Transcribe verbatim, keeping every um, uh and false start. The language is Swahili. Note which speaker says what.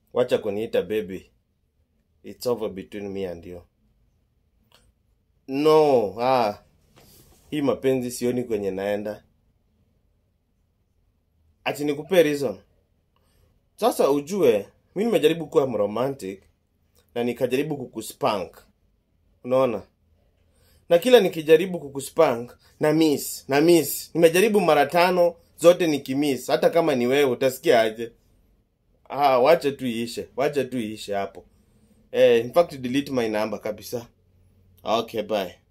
Speaker 1: Wacha kuniita baby. It's over between me and you. No, ah. Hii mapenzi sioni kwenye naenda. Ati nikupe reason. Sasa ujue, mimi nimejaribu kuwa romantic na nikajaribu kukuspank. Unaona? Na kila nikijaribu kukuspank na miss, na miss. Nimejaribu mara tano zote nikimiss. Hata kama ni wewe utasikia aje? Ah, wacha tu iishe. Wacha tu iishe hapo. Eh, in fact delete my number kabisa. Okay, bye.